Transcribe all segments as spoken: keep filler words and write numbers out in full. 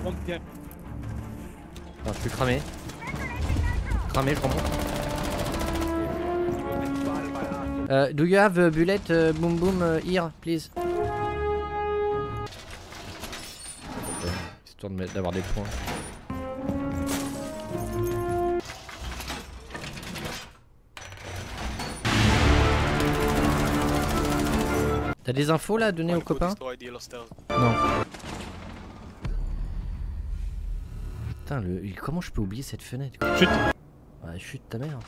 je suis cramé. Cramé, je remonte. Uh, do you have a bullet uh, boom boom uh, here, please? Histoire d'avoir des points. T'as des infos là à donner aux copains? Non. Putain, le... comment je peux oublier cette fenêtre? Chut. Ouais, chute ta mère.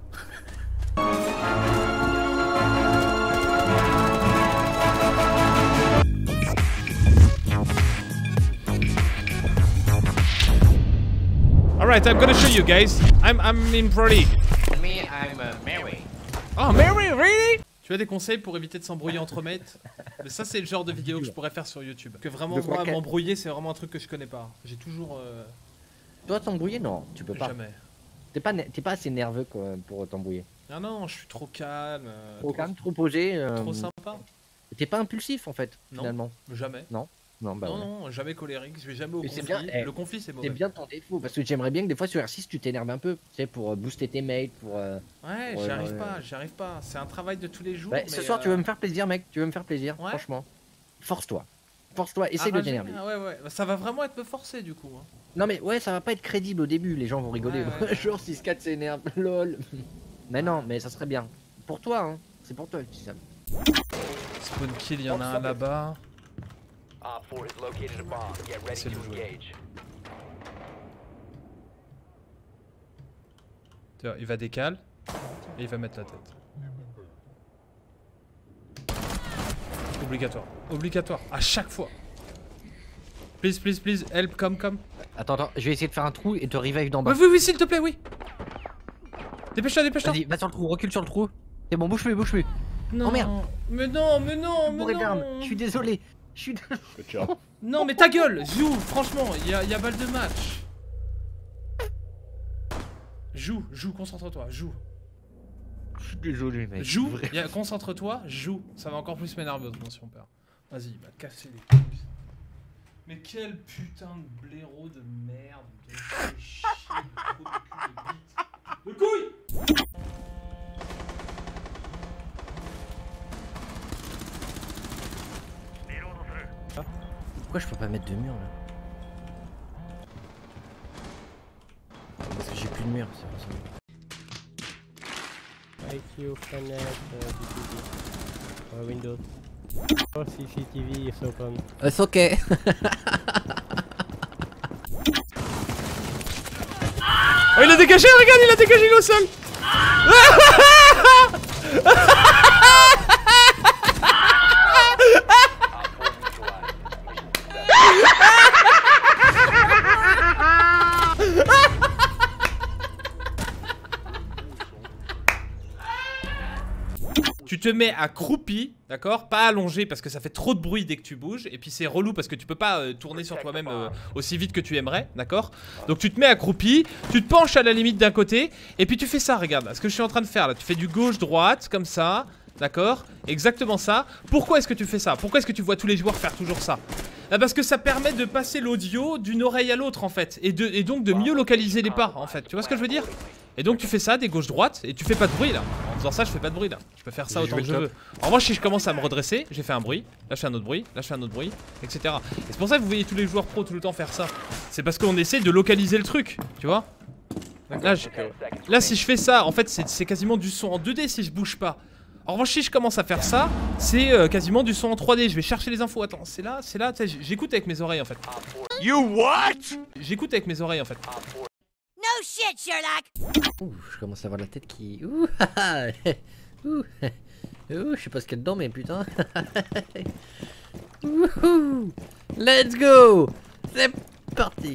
Alright, I'm gonna show you guys. I'm I'm in Pro League. Me, I'm uh, Mary. Oh, Mary, really? Tu as des conseils pour éviter de s'embrouiller entre mates? Mais ça, c'est le genre de vidéo que je pourrais faire sur YouTube. Que vraiment, moi, m'embrouiller, c'est vraiment un truc que je connais pas. J'ai toujours. Euh... Toi, t'embrouiller? Non, tu peux pas. Jamais. T'es pas, t'es pas assez nerveux quoi, pour t'embrouiller. Ah non, je suis trop calme. Euh, trop, trop calme, trop posé. Euh... Trop sympa. T'es pas impulsif en fait, non, finalement. Jamais. Non. Non, bah non, ouais. non, jamais colérique, je vais jamais au conflit. Bien, eh, le conflit, c'est mauvais. C'est bien ton défaut, parce que j'aimerais bien que des fois sur R six tu t'énerves un peu, tu sais, pour booster tes mates, pour... Euh, ouais, j'y arrive euh, pas, j'y arrive pas. C'est un travail de tous les jours. Bah, mais ce soir, euh... tu veux me faire plaisir, mec, tu veux me faire plaisir, ouais. Franchement. Force-toi. Force-toi, essaye ah, de t'énerver. Ah, ouais, ouais, ça va vraiment être me forcer du coup. Hein. Non, mais ouais, ça va pas être crédible au début, les gens vont rigoler. Ouais, ouais, genre six quatre s'énerve, lol. Mais non, mais ça serait bien. Pour toi, hein. C'est pour toi, petit Sam. Spawn kill, il y en a un là-bas. C'est le jouer. Il va décaler et il va mettre la tête. Obligatoire, obligatoire, à chaque fois. Please, please, please, help, come, come. Attends, attends, je vais essayer de faire un trou et te revive d'en bas. Oui, oui, oui, s'il te plaît, oui. Dépêche-toi, dépêche-toi. Vas-y, va sur le trou, recule sur le trou. C'est bon, bouge plus, bouge plus. Non, oh merde. Mais non, mais non, mais non. Je suis désolé. Je suis Non, mais ta gueule, joue, franchement, il y a, y a balle de match. Joue, joue, concentre-toi, joue. Je suis désolé, mec. Joue, concentre-toi, joue. Ça va encore plus m'énerver autrement si on perd. Vas-y, il va casser les couilles. Mais quel putain de blaireau de merde. De chier, de trou de cul, de bite. De couilles. Pourquoi je peux pas mettre de mur là? Parce que j'ai plus de mur, c'est pour ça. I Q, Canet, uh, D T V, uh, Windows. Oh, C C T V is open. It's okay. Oh, il a dégagé, regarde, il a dégagé, il est au sol. Tu te mets accroupi, d'accord? Pas allongé parce que ça fait trop de bruit dès que tu bouges. Et puis c'est relou parce que tu peux pas euh, tourner sur toi-même euh, aussi vite que tu aimerais, d'accord? Donc tu te mets accroupi, tu te penches à la limite d'un côté. Et puis tu fais ça, regarde, ce que je suis en train de faire là. Tu fais du gauche-droite, comme ça, d'accord? Exactement ça. Pourquoi est-ce que tu fais ça? Pourquoi est-ce que tu vois tous les joueurs faire toujours ça? Là, parce que ça permet de passer l'audio d'une oreille à l'autre en fait. Et, de, et donc de mieux localiser les pas en fait. Tu vois ce que je veux dire? Et donc tu fais ça des gauche-droite et tu fais pas de bruit là. En faisant ça je fais pas de bruit là. Je peux faire ça autant que je veux. En revanche si je commence à me redresser, j'ai fait un bruit, là je fais un autre bruit, là je fais un autre bruit, et cetera. Et c'est pour ça que vous voyez tous les joueurs pro tout le temps faire ça. C'est parce qu'on essaie de localiser le truc, tu vois. Là, je... là si je fais ça, en fait c'est quasiment du son en deux D si je bouge pas. En revanche si je commence à faire ça, c'est euh, quasiment du son en trois D. Je vais chercher les infos. Attends, c'est là, c'est là, j'écoute avec mes oreilles en fait. You what? J'écoute avec mes oreilles en fait. No shit, Sherlock. Ouh, je commence à avoir la tête qui... Ouh, Ouh, Ouh, je sais pas ce qu'il y a dedans, mais putain. Ouh, let's go. C'est parti.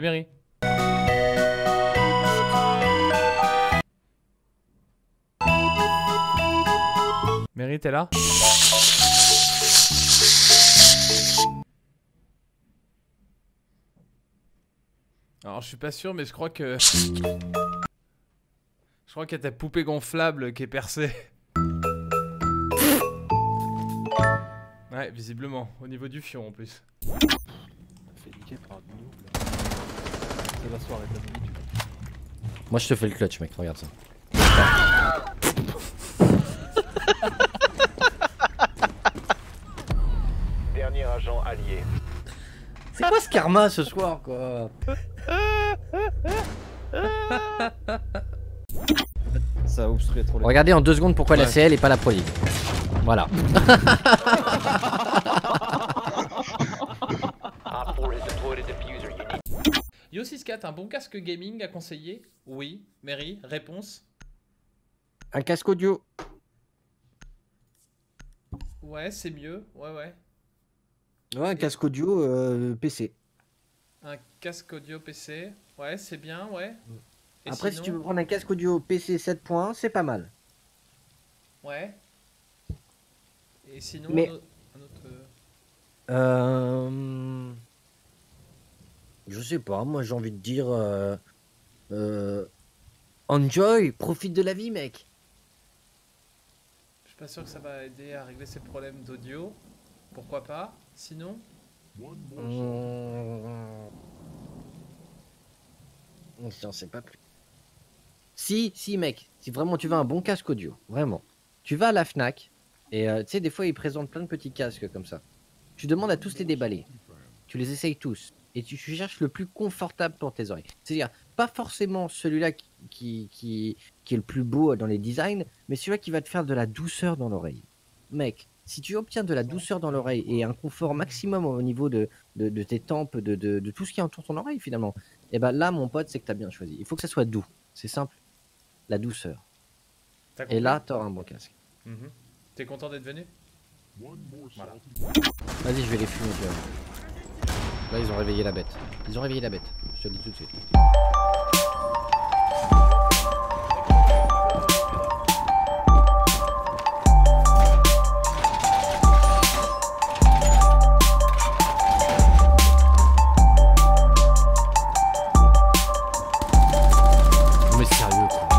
Mary. Mary, t'es là? Alors je suis pas sûr mais je crois que... Je crois qu'il y a ta poupée gonflable qui est percée. Ouais, visiblement, au niveau du fion en plus. Fait niquer par un nouveau. C'est la soirée de la nuit. Moi je te fais le clutch mec, regarde ça. Dernier agent allié. C'est quoi ce karma ce soir quoi? Ça a obstrué trop les... Regardez en deux secondes pourquoi Ouais. la C L et pas la Pro League. Voilà. Op four has deployed a diffuser. You need Yo six quatre, un bon casque gaming à conseiller? Oui. Mary, réponse? Un casque audio. Ouais, c'est mieux. Ouais, ouais. Ouais, un casque audio euh, P C. Un casque audio P C. Ouais, c'est bien, ouais. Et Après, si sinon tu veux prendre un casque audio P C sept point un, c'est pas mal. Ouais. Et sinon, Mais- un autre... un autre, euh, Euh... Je sais pas, moi j'ai envie de dire... Euh... Euh... Enjoy, profite de la vie mec. Je suis pas sûr que ça va aider à régler ces problèmes d'audio. Pourquoi pas? Sinon? Mmh... J'en sais pas plus. Si, si mec, si vraiment tu veux un bon casque audio, vraiment, tu vas à la Fnac et euh, tu sais des fois ils présentent plein de petits casques comme ça. Tu demandes à tous les déballer, tu les essayes tous et tu cherches le plus confortable pour tes oreilles. C'est-à-dire pas forcément celui-là qui, qui, qui, qui est le plus beau dans les designs, mais celui-là qui va te faire de la douceur dans l'oreille. Mec, si tu obtiens de la douceur dans l'oreille et un confort maximum au niveau de, de, de tes tempes, de, de, de tout ce qui entoure ton oreille finalement, et ben là mon pote c'est que t'as bien choisi. Il faut que ça soit doux, c'est simple, la douceur. T'as Et compris? là t'auras un bon casque. Mhm. T'es content d'être venu? Voilà. Vas-y je vais les fumer tu vois. Là ils ont réveillé la bête. Ils ont réveillé la bête, je te le dis tout de suite. Mais sérieux quoi.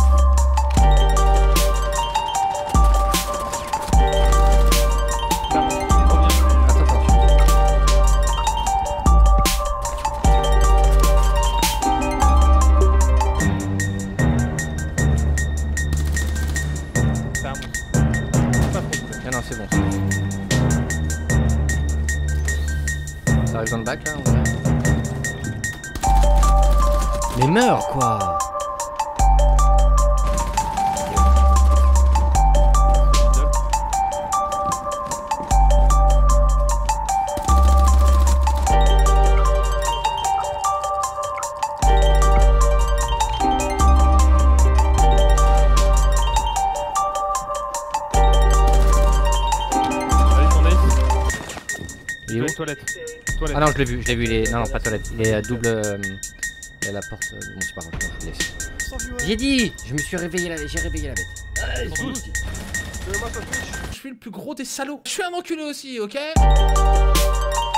Attends, attends. C'est un monstre. Pas trop cool. Ah non, c'est bon. Ça arrive dans le bac là on va... Mais meurs quoi. Allez, tournez. Il est où? Toilette. Toilette. Ah non je l'ai vu, je l'ai vu, il est... Non non pas toilette, il est euh, double... Euh... Il y a la porte... euh, Bon c'est pas grave, je m'en fous, laisse. J'ai dit. Je me suis réveillé la... J'ai réveillé la bête. Sans doute. Je suis le plus gros des salauds. Je suis un enculé aussi, ok?